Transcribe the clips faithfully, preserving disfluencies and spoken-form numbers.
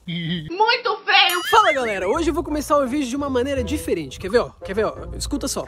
Muito feio! Fala galera, hoje eu vou começar o vídeo de uma maneira diferente. Quer ver, ó? Quer ver, ó? Escuta só.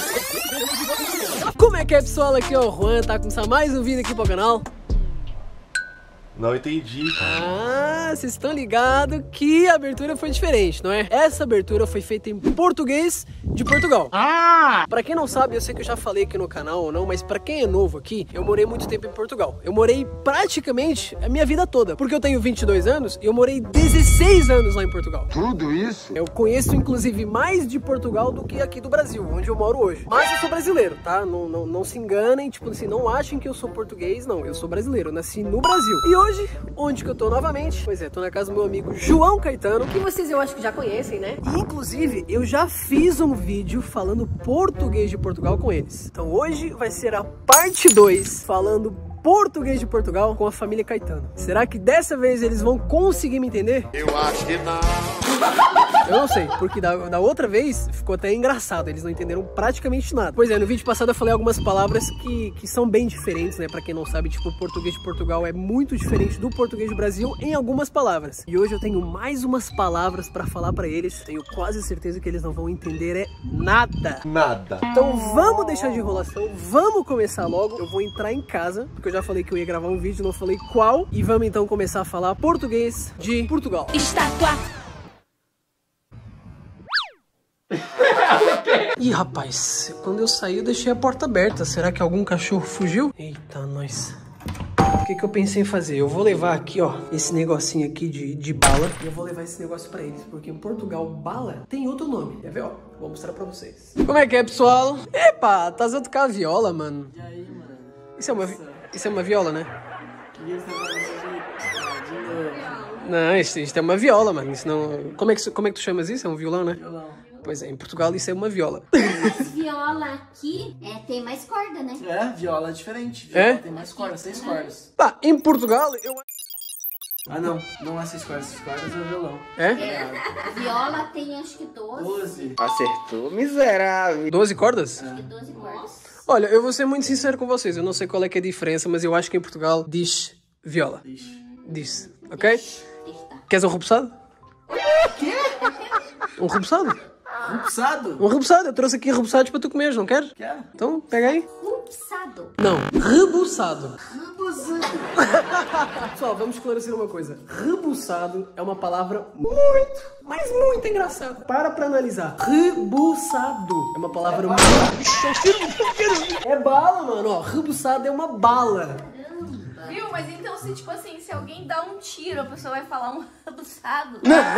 Como é que é, pessoal? Aqui é o Juan, tá começando mais um vídeo aqui pro canal. Não entendi. Ah, vocês estão ligados que a abertura foi diferente, não é? Essa abertura foi feita em português de Portugal. Ah! Pra quem não sabe, eu sei que eu já falei aqui no canal ou não, mas pra quem é novo aqui, eu morei muito tempo em Portugal. Eu morei praticamente a minha vida toda, porque eu tenho vinte e dois anos e eu morei dezesseis anos lá em Portugal. Tudo isso? Eu conheço, inclusive, mais de Portugal do que aqui do Brasil, onde eu moro hoje. Mas eu sou brasileiro, tá? Não, não, não se enganem, tipo assim, não achem que eu sou português, não. Eu sou brasileiro, eu nasci no Brasil. E hoje, onde que eu tô novamente? Pois é, tô na casa do meu amigo João Caetano, que vocês eu acho que já conhecem, né? E, inclusive, eu já fiz um vídeo falando português de Portugal com eles. Então hoje vai ser a parte dois, falando português de Portugal com a família Caetano. Será que dessa vez eles vão conseguir me entender? Eu acho que não. Eu não sei, porque da, da outra vez ficou até engraçado, eles não entenderam praticamente nada. Pois é, no vídeo passado eu falei algumas palavras que, que são bem diferentes, né? Pra quem não sabe, tipo, o português de Portugal é muito diferente do português do Brasil em algumas palavras. E hoje eu tenho mais umas palavras pra falar pra eles, tenho quase certeza que eles não vão entender é nada. Nada. Então vamos deixar de enrolação, vamos começar logo. Eu vou entrar em casa, porque eu já falei que eu ia gravar um vídeo, não falei qual. E vamos então começar a falar português de Portugal. Estátua! Ih, rapaz, quando eu saí eu deixei a porta aberta. Será que algum cachorro fugiu? Eita, nós. O que que eu pensei em fazer? Eu vou levar aqui, ó, esse negocinho aqui de, de bala. E eu vou levar esse negócio pra eles, porque em Portugal, bala tem outro nome. Quer ver, ó? Vou mostrar pra vocês. Como é que é, pessoal? Epa, tá usando tocar a viola, mano. E aí, mano? Isso é uma, vi... isso é uma viola, né? Que que você vai de novo? Não, isso, isso é uma viola, mano. Isso não... como, é que, como é que tu chamas isso? É um violão, né? Violão. Pois é, em Portugal isso é uma viola. Mas viola aqui é, tem mais corda, né? É, viola é diferente. Viola É? tem mais cordas, seis cordas. Tá, em Portugal eu... Ah, não. Não é seis cordas, seis cordas é violão. É? É, viola tem acho que doze. doze. Acertou, miserável. doze cordas? Acho que doze cordas. Olha, eu vou ser muito sincero com vocês. Eu não sei qual é que é a diferença, mas eu acho que em Portugal diz viola. Ixi. Diz, ok? Está. Queres um rebuçado? Quê? Um rebuçado? Rupsado? Um rebuçado. Eu trouxe aqui rebuçados para tu comeres, não queres? Quer? Então, pega aí. Rupsado. Não, rebuçado. Rupsado. Pessoal, vamos esclarecer uma coisa. Rebuçado é uma palavra muito, mas muito engraçada. Para pra analisar. Rebuçado é uma palavra muito... É bala, mano. Ó, rebuçado é uma bala. Viu? Mas então, se tipo assim, se alguém dá um tiro, a pessoa vai falar um rebuçado.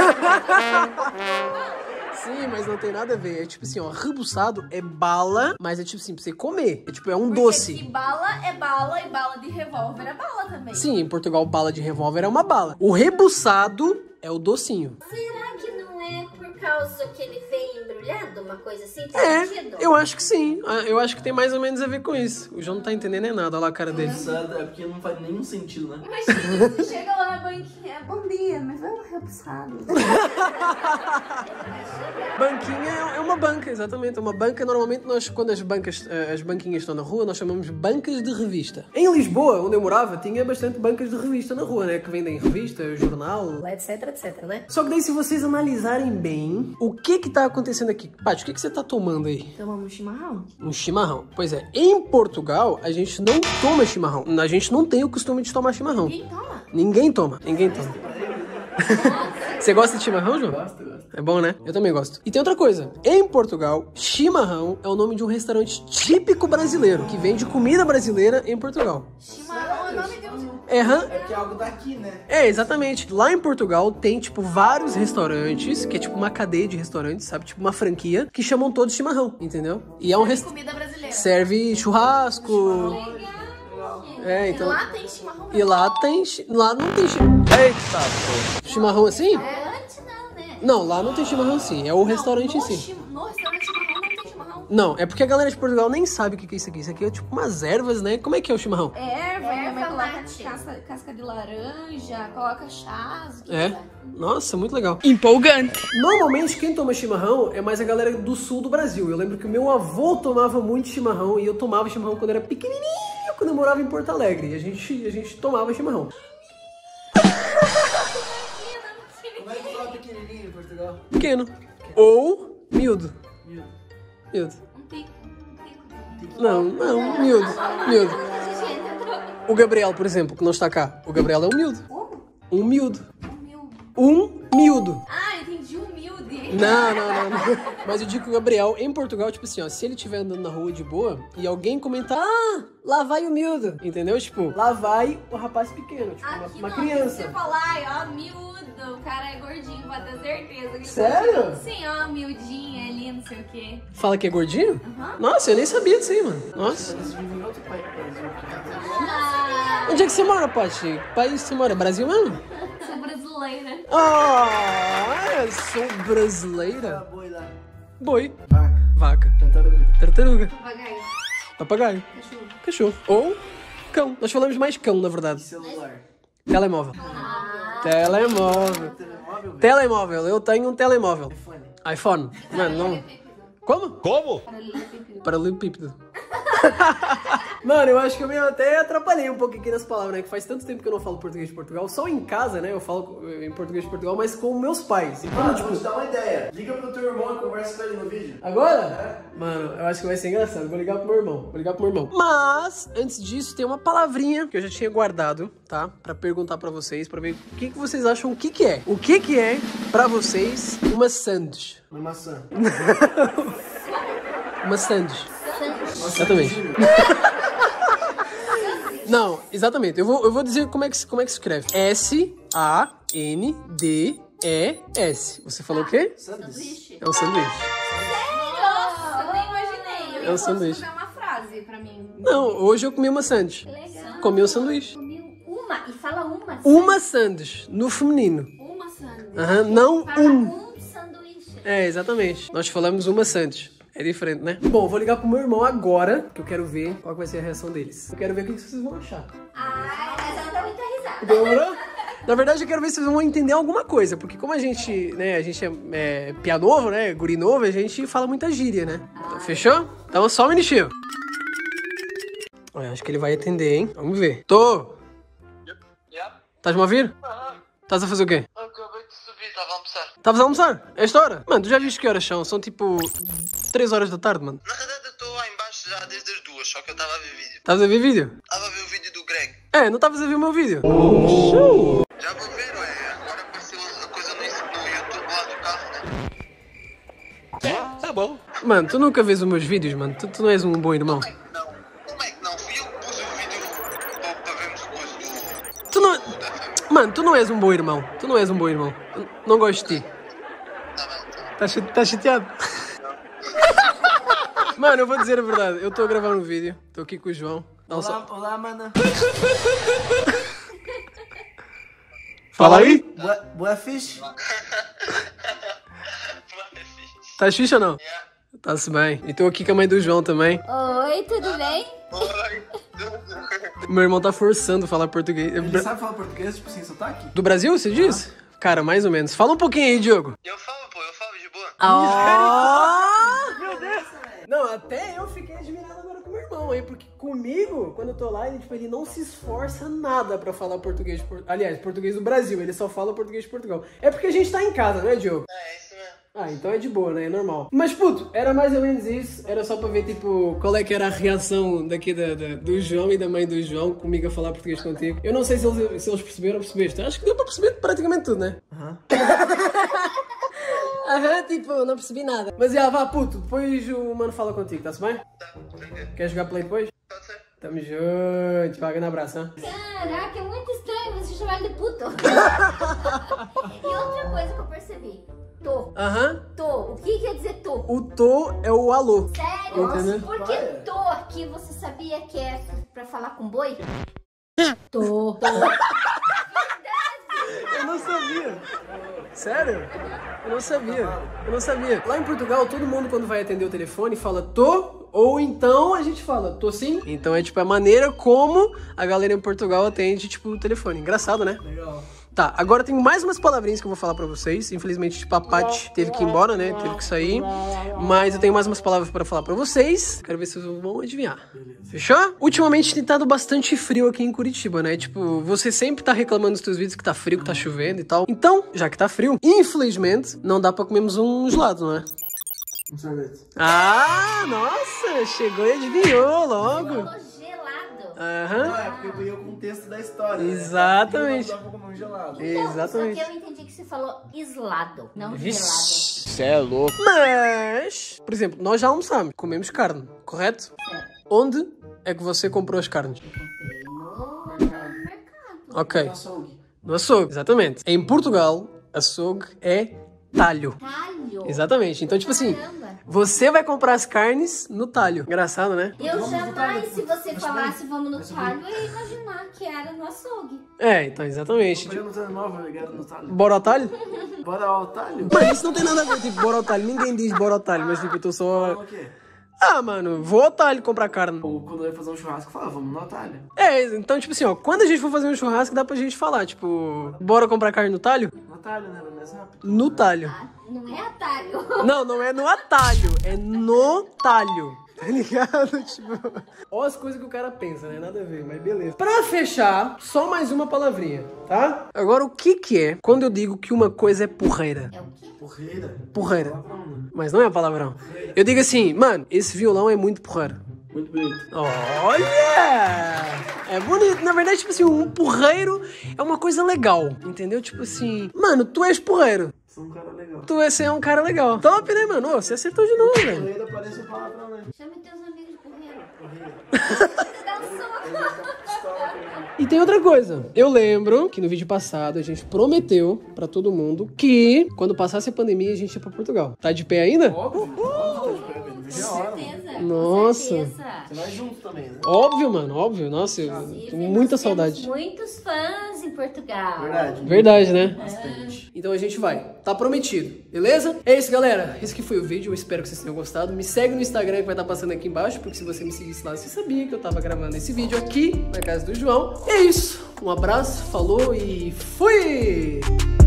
Sim, mas não tem nada a ver. É tipo assim, ó, rebuçado é bala, mas é tipo assim, pra você comer. É tipo, é um Porque doce. que bala é bala e bala de revólver é bala também. Sim, em Portugal, bala de revólver é uma bala. O rebuçado é o docinho. Será que não é por causa que ele vem embrulhado? Uma coisa assim? Tem É, sentido? eu acho que sim. Ah, Eu acho que tem mais ou menos a ver com isso. O João não tá entendendo nem nada. Olha lá a cara dele. Rupsado é porque não faz nenhum sentido, né? Imagina, você chega lá na banquinha, bom dia, mas vai um rebuçado. Banquinha é uma banca, exatamente. Uma banca, normalmente, nós, quando as bancas, eh, as banquinhas estão na rua, nós chamamos bancas de revista. Em Lisboa, onde eu morava, tinha bastante bancas de revista na rua, né? Que vendem revista, jornal, etc, etc, né? Só que daí, se vocês analisarem bem, o que que tá acontecendo aqui? Paty, o que que você tá tomando aí? Tomamos chimarrão. Um chimarrão. Pois é, em Portugal, a gente não toma chimarrão. A gente não tem o costume de tomar chimarrão. Quem toma? Ninguém toma, ninguém toma. Você gosta de chimarrão, João? Gosto, gosto. É bom, né? Eu também gosto. E tem outra coisa. Em Portugal, chimarrão é o nome de um restaurante típico brasileiro, que vende comida brasileira em Portugal. Chimarrão é nome de um... É, hã? É que é algo daqui, né? É, exatamente. Lá em Portugal tem, tipo, vários restaurantes, que é tipo uma cadeia de restaurantes, sabe? Tipo uma franquia, que chamam todos de chimarrão, entendeu? E é um restaurante... Comida brasileira. Serve churrasco. É, então... Lá tem chimarrão. E lá tem... chi- Lá não tem chimarrão. Eita, pô. Chimarrão assim? Antes não, né? Não, lá não tem chimarrão assim. É o restaurante em no si. chi- No restaurante chimarrão não tem chimarrão. Não, é porque a galera de Portugal nem sabe o que é isso aqui. Isso aqui é tipo umas ervas, né? Como é que é o chimarrão? Erva, Erva minha mãe coloca mate. casca, casca de laranja, coloca chás. o que É? quiser. Nossa, muito legal. Empolgante. Normalmente quem toma chimarrão é mais a galera do sul do Brasil. Eu lembro que o meu avô tomava muito chimarrão e eu tomava chimarrão quando era pequenininho, quando eu morava em Porto Alegre. E a gente, a gente tomava chimarrão. Portugal. Pequeno. Ou miúdo. Miúdo. Miúdo. Um tico. Um tico. Não, não, miúdo. Miúdo. Gente, entrou. O Gabriel, por exemplo, que não está cá. O Gabriel é um miúdo. Um miúdo. Humilde. Um miúdo. Ah, entendi, humilde. Não, não, não, não. Mas eu digo que o Gabriel, em Portugal, tipo assim, ó, se ele estiver andando na rua de boa e alguém comentar, ah, lá vai o miúdo, entendeu? Tipo, Lá vai o rapaz pequeno, tipo, uma, Aqui uma não, criança. Se você falar, ai, ó, miúdo, o cara é gordinho, pode ter certeza. que ele Sério? pode- Sim, ó, miudinho ali, não sei o quê. fala que é gordinho? Aham. Nossa, eu nem sabia disso aí, mano. Nossa. Eles vivem em outro país. Ah, Onde é que você mora, Paty? Que país você mora? Brasil mesmo? sou brasileira. Ah, eu sou brasileira. Boi lá. Boi. Vaca. Vaca. Tartaruga. Tartaruga. Papagaio. Papagaio. Cachorro. Cachorro. Ou cão. Nós falamos mais cão, na verdade. Celular. Telemóvel. Telemóvel. Telemóvel, velho. Telemóvel. Eu tenho um telemóvel. iPhone. iPhone. Mano, não. Como? Como? Paralelepípedo. Mano, eu acho que eu me até atrapalhei um pouco aqui nas palavras, né? Que faz tanto tempo que eu não falo português de Portugal. Só em casa, né? Eu falo em português de Portugal, mas com meus pais. Então, Mano, tipo, vou te dar uma ideia. Liga pro teu irmão e conversa com ele no vídeo. agora? Mano, eu acho que vai ser engraçado. Vou ligar pro meu irmão. Vou ligar pro meu irmão. Mas, antes disso, tem uma palavrinha que eu já tinha guardado, tá? Pra perguntar pra vocês, pra ver o que, que vocês acham, o que que é. O que que é, pra vocês, uma sanduíche? Uma maçã. Uma sanduíche. Exatamente. Não, exatamente. Eu vou, eu vou dizer como é que, se- como é que se escreve. S A N D E S. Você falou o quê? Sanduíche. É um sanduíche. Nossa, eu nem imaginei. Eu É um sanduíche. fazer uma frase pra mim. Não, hoje eu comi uma sanduíche. Legal. Comi um sanduíche. Comiu uma. E fala uma. Uma sanduíche, no feminino. Uma sanduíche. Aham, não Fala um. um sanduíche. É, exatamente. Nós falamos uma sanduíche. É diferente, né? Bom, vou ligar pro meu irmão agora, que eu quero ver qual vai ser a reação deles. Eu quero ver o que vocês vão achar. Ah, mas ela dá muita risada. Demorou? Na verdade, eu quero ver se vocês vão entender alguma coisa, porque como a gente, né, a gente é, é pia novo, né, guri novo, a gente fala muita gíria, né? Então, fechou? Então, só um minutinho. Olha, acho que ele vai atender, hein? Vamos ver. Tô! Tá me ouvindo? Tás a fazer o quê? Acabei de subir, tava a almoçar. Tavas a almoçar? É esta hora? Mano, tu já viste que horas são? São tipo três horas da tarde, mano. Na verdade eu estou lá embaixo já desde as duas, só que eu estava a ver vídeo. Estavas a ver vídeo? Estava a ver o vídeo do Greg. É, não estavas a ver o meu vídeo? Já vou ver, ué. Agora apareceu a coisa no, no YouTube lá do carro, né? Tá bom. Mano, tu nunca vês os meus vídeos, mano. Tu, tu não és um bom irmão. Como é que não? Como é que não? Fui eu que pus o vídeo para, para vermos o coisa do... Tu não... da família. Mano, tu não és um bom irmão. Tu não és um bom irmão. Eu não gosto de ti. Tá bem, tá bem. Tá, chate- tá chateado? Mano, eu vou dizer a verdade. Eu estou a gravar um vídeo. Estou aqui com o João. Dá um Olá, só- olá, mana. Fala aí. Boa, boa fish? Tá fixe ou não? Yeah. Tá-se bem. E estou aqui com a mãe do João também. Oi, tudo bem? Oi. Meu irmão tá forçando a falar português. Ele sabe falar português, tipo sem sotaque? Do Brasil, você diz? Cara, mais ou menos. Fala um pouquinho aí, Diogo. Eu falo, pô, eu falo de boa. Ah! Meu Deus! Não, até eu fiquei admirado agora com o meu irmão aí, porque comigo, quando eu tô lá, ele, tipo, ele não se esforça nada pra falar português. de Por- Aliás, português do Brasil, ele só fala português de Portugal. É porque a gente tá em casa, né, Diogo? É, é isso mesmo. Ah, então é de boa, né? É normal. Mas, puto, era mais ou menos isso. Era só pra ver, tipo, qual é que era a reação daqui da, da- do João e da mãe do João comigo a falar português contigo. Eu não sei se eles, se eles perceberam ou percebeste. Acho que deu pra perceber praticamente tudo, né? Aham. Aham, tipo, não percebi nada. Mas, já, vá, puto. Depois o mano fala contigo, tá-se bem? Tá, tranquilo. Quer jogar play depois? Pode ser. Tamo junto. Vai, grande abraço, hein? Caraca, é muito estranho você chamar ele de puto. E outra coisa que eu percebi. Tô. Aham. Tô. O que quer dizer tô? O tô é o alô. Sério? Entendeu? Por que tô aqui você sabia que é pra falar com boi? Tô. Tô. Eu não sabia. Sério? Eu não sabia. Eu não sabia. Lá em Portugal, todo mundo quando vai atender o telefone fala tô, ou então a gente fala tô sim. Então é tipo a maneira como a galera em Portugal atende, tipo, o telefone. Engraçado, né? Legal. Tá, agora eu tenho mais umas palavrinhas que eu vou falar pra vocês. Infelizmente, tipo, a Paty teve que ir embora, né? Teve que sair. Mas eu tenho mais umas palavras pra falar pra vocês. Quero ver se vocês vão adivinhar. Fechou? Ultimamente tem estado bastante frio aqui em Curitiba, né? Tipo, você sempre tá reclamando nos seus vídeos que tá frio, que tá chovendo e tal. Então, já que tá frio, infelizmente, não dá pra comermos um gelado, não é? Um sorvete. Ah, nossa! Chegou e adivinhou logo. Gelado. Aham. Não, é porque eu peguei o contexto da história. Exatamente. Né? Não dá pra comer um gelado. Então, Exatamente. só que eu entendi que você falou islado, não Vixe. gelado. Cê é louco. Mas, por exemplo, nós já almoçamos, comemos carne, correto? Certo. Onde é que você comprou as carnes? No mercado. Ok, Açougue. no açougue, exatamente. Em Portugal, açougue é talho. Talho. Exatamente. Então, tipo assim, Caramba. você vai comprar as carnes no talho. Engraçado, né? Eu jamais, se você Mas falasse bem, vamos no mas talho, eu ia imaginar que era no açougue. É, então, exatamente. Comprei no telemóvel, ligado no talho. Bora ao talho? Bora ao talho? Mas isso não tem nada a ver, tipo, bora ao talho. Ninguém diz bora ao talho, mas tipo, eu tô só... O quê? Ah, mano, vou ao talho comprar carne. Ou quando eu ia fazer um churrasco, eu falava, vamos no talho. É, então, tipo assim, ó, quando a gente for fazer um churrasco, dá pra gente falar, tipo, bora comprar carne no talho? No talho, né? Mais rápido. No talho. Ah, não é atalho. Não, não é no atalho, é no talho. Tá ligado? Tipo. Olha as coisas que o cara pensa, né? Nada a ver, mas beleza. Pra fechar, só mais uma palavrinha, tá? Agora, o que que é quando eu digo que uma coisa é porreira? É o quê? Porreira. Porreira. Palavrão, né? Mas não é palavrão. Eu digo assim, mano, esse violão é muito porreiro. Muito bonito. Olha! É bonito. Na verdade, tipo assim, um porreiro é uma coisa legal, entendeu? Tipo assim, mano, tu és porreiro. Sou um cara legal. Tu esse é um cara legal. Top, né, mano? Ô, você acertou de novo, velho. Porreira parece um palavrão, né? Chame teus amigos de porreiro. Porreira. Dá um soco. E tem outra coisa. Eu lembro que no vídeo passado a gente prometeu pra todo mundo que quando passasse a pandemia a gente ia pra Portugal. Tá de pé ainda? Óbvio. Óbvio, tá de pé, Com veja a hora, mano. certeza. Nossa. Com certeza. Você vai junto também, né? Óbvio, mano, óbvio. Nossa, eu Inclusive, tenho muita nós saudade. temos muitos fãs em Portugal. Verdade. Verdade, né? Bastante. Então a gente vai. Tá prometido, beleza? É isso, galera. Esse que foi o vídeo. Eu espero que vocês tenham gostado. Me segue no Instagram que vai estar passando aqui embaixo, porque se você me seguisse lá, você sabia que eu tava gravando esse vídeo aqui na casa do João. É isso. Um abraço, falou e fui!